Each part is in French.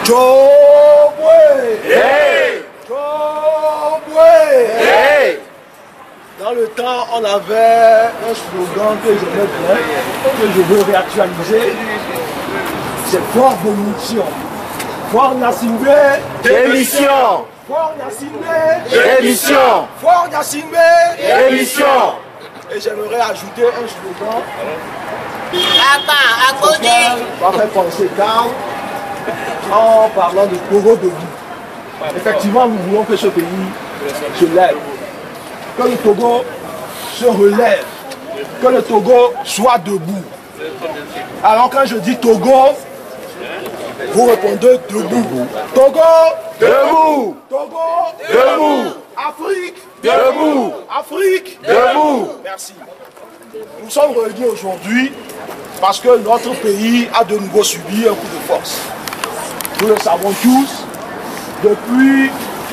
Tchobwe! Hey! Tchobwe! Hey! Dans le temps, on avait un slogan que j'aimais bien, que je veux réactualiser. C'est Fort Démission. Fort Gnassingbé. Démission! Fort Gnassingbé. Démission! Fort Gnassingbé. Démission! Et j'aimerais ajouter un slogan. On va faire penser calme en parlant de Togo debout. Effectivement, nous voulons que ce pays se lève, que le Togo se relève, que le Togo soit debout. Alors quand je dis Togo, vous répondez debout. Togo, Debout! Togo, Debout! Afrique, Debout! Afrique, Debout! Merci. Nous sommes réunis aujourd'hui parce que notre pays a de nouveau subi un coup de force. Nous le savons tous, depuis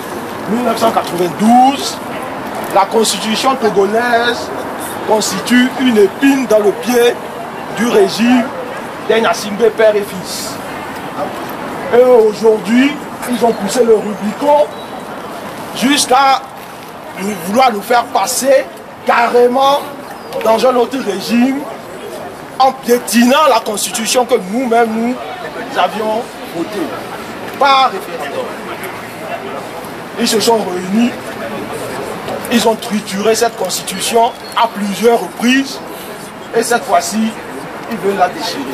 1992, la constitution togolaise constitue une épine dans le pied du régime des Gnassingbé père et fils. Et aujourd'hui, ils ont poussé le Rubicon jusqu'à vouloir nous faire passer carrément dans un autre régime en piétinant la constitution que nous-mêmes nous avions votée par référendum. Ils se sont réunis, ils ont trituré cette constitution à plusieurs reprises et cette fois-ci, ils veulent la déchirer.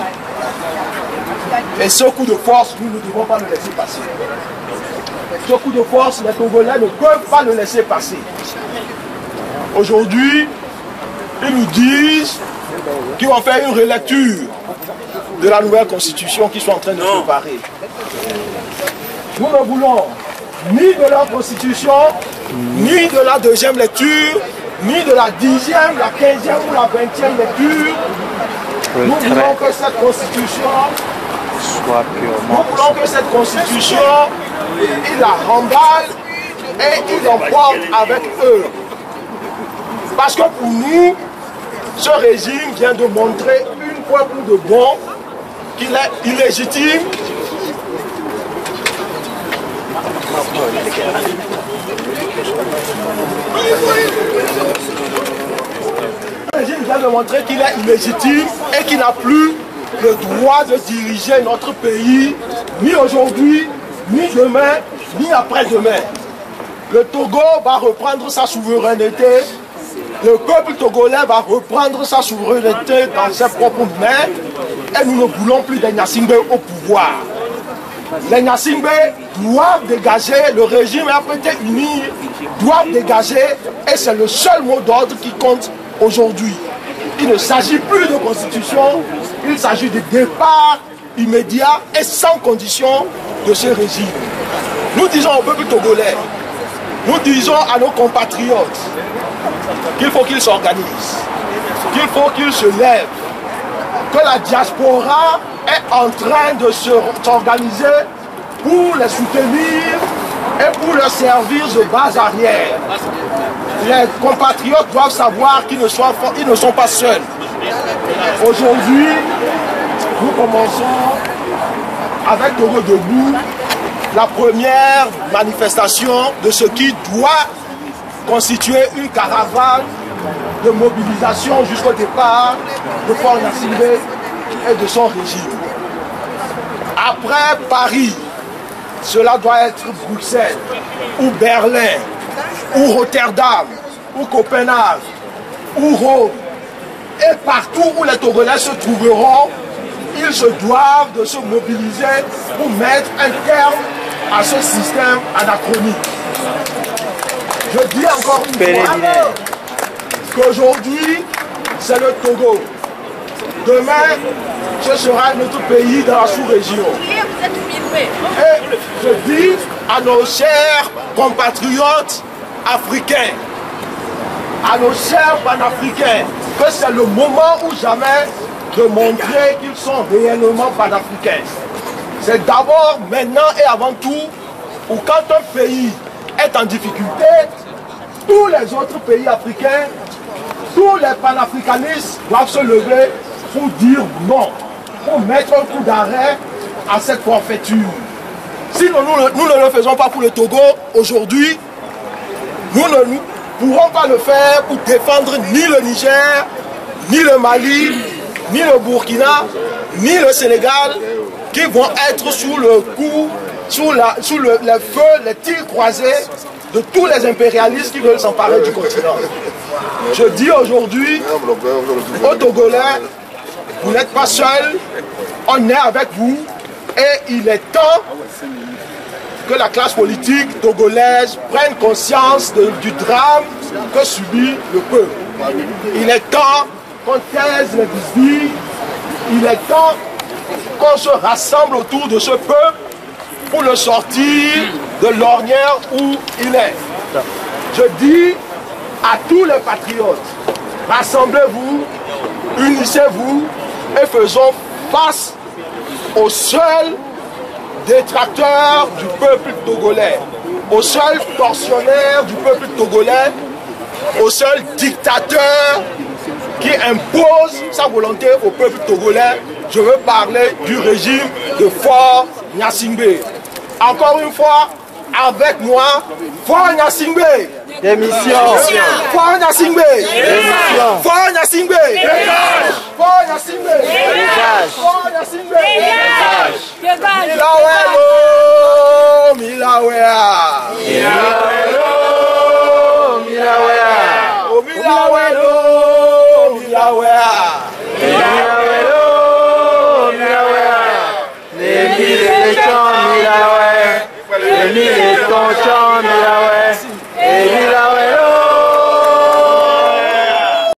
Et ce coup de force, nous ne devons pas le laisser passer. Ce coup de force, les Togolais ne peuvent pas le laisser passer. Aujourd'hui, ils nous disent qu'ils vont faire une relecture de la nouvelle constitution qu'ils sont en train de préparer. Nous ne voulons ni de leur constitution, ni de la deuxième lecture, ni de la 10e, la 15e ou la 20e lecture. Nous voulons que cette constitution soit purement. Nous voulons que cette constitution, ils la remballent et ils l'emportent avec eux. Parce que pour nous, ce régime vient de montrer une fois pour de bon qu'il est illégitime. Le régime vient de montrer qu'il est illégitime et qu'il n'a plus le droit de diriger notre pays, ni aujourd'hui, ni demain, ni après-demain. Le Togo va reprendre sa souveraineté, le peuple togolais va reprendre sa souveraineté dans ses propres mains et nous ne voulons plus des Gnassingbé au pouvoir. Les Gnassingbé doivent dégager, le régime RPT uni doivent dégager et c'est le seul mot d'ordre qui compte aujourd'hui. Il ne s'agit plus de constitution, il s'agit de départ immédiat et sans condition de ce régime. Nous disons au peuple togolais, nous disons à nos compatriotes qu'il faut qu'ils s'organisent, qu'il faut qu'ils se lèvent, que la diaspora est en train de s'organiser pour les soutenir et pour leur servir de base arrière. Les compatriotes doivent savoir qu'ils ne sont pas seuls. Aujourd'hui, nous commençons avec Togo Debout la première manifestation de ce qui doit constituer une caravane de mobilisation jusqu'au départ de Fort Gnassingbé et de son régime. Après Paris, cela doit être Bruxelles, ou Berlin, ou Rotterdam, ou Copenhague, ou Rome. Et partout où les Togolais se trouveront, ils se doivent de se mobiliser pour mettre un terme à ce système anachronique. Je dis encore une fois qu'aujourd'hui, c'est le Togo. Demain, ce sera notre pays dans la sous-région. Et je dis à nos chers compatriotes africains, à nos chers panafricains, que c'est le moment ou jamais de montrer qu'ils sont réellement panafricains. C'est d'abord, maintenant et avant tout, où quand un pays est en difficulté, tous les autres pays africains, tous les panafricanistes doivent se lever pour dire non, pour mettre un coup d'arrêt à cette forfaiture. Si nous ne le faisons pas pour le Togo, aujourd'hui, nous ne pourrons pas le faire pour défendre ni le Niger, ni le Mali, ni le Burkina, ni le Sénégal, qui vont être sous le coup, sous les feux, les tirs croisés de tous les impérialistes qui veulent s'emparer du continent. Je dis aujourd'hui aux Togolais, vous n'êtes pas seuls, on est avec vous et il est temps que la classe politique togolaise prenne conscience du drame que subit le peuple. Il est temps qu'on taise les bisbilles, il est temps qu'on se rassemble autour de ce peuple pour le sortir de l'ornière où il est. Je dis à tous les patriotes, rassemblez-vous, unissez-vous et faisons face aux seuls détracteurs du peuple togolais, aux seuls tortionnaires du peuple togolais, aux seuls dictateurs qui impose sa volonté au peuple togolais. Je veux parler du régime de Faure Gnassingbé. Encore une fois, avec moi, Faure Gnassingbé. Démission. Faure Gnassingbé. Démission. Faure Gnassingbé. Faure Gnassingbé. Faure Gnassingbé. Milawelo, Milawea. Milawelo, Milawea.